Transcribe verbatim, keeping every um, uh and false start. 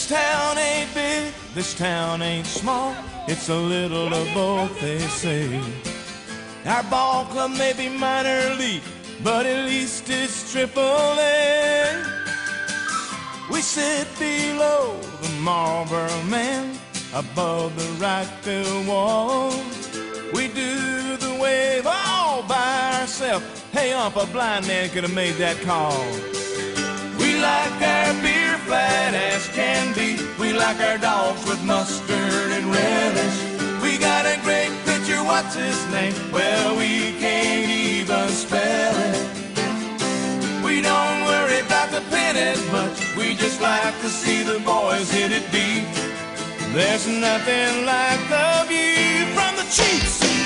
This town ain't big, this town ain't small. It's a little of both, they say. Our ball club may be minor league, but at least it's triple A. We sit below the Marlboro Man, above the right field wall. We do the wave all by ourselves. Hey, ump, a blind man could have made that call. We like our beer flat as can be. We like our dogs with mustard and relish. We got a great pitcher, what's his name? Well, we can't even spell it. We don't worry about the pennies much. We just like to see the boys hit it deep. There's nothing like the view from the Chiefs.